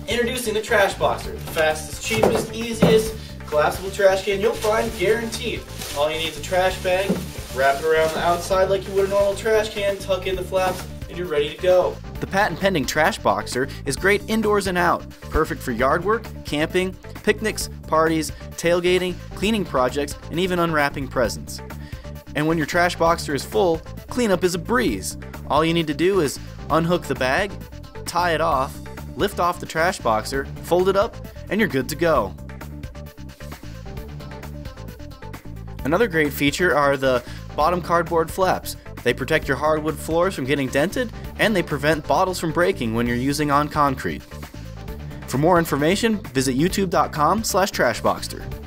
Introducing the Trashboxer, the fastest, cheapest, easiest collapsible trash can you'll find, guaranteed. All you need is a trash bag, wrap it around the outside like you would a normal trash can, tuck in the flaps, and you're ready to go. The patent-pending Trashboxer is great indoors and out, perfect for yard work, camping, picnics, parties, tailgating, cleaning projects, and even unwrapping presents. And when your Trashboxer is full, cleanup is a breeze. All you need to do is unhook the bag, tie it off, lift off the Trashboxer, fold it up, and you're good to go. Another great feature are the bottom cardboard flaps. They protect your hardwood floors from getting dented, and they prevent bottles from breaking when you're using on concrete. For more information, visit youtube.com/Trashboxer.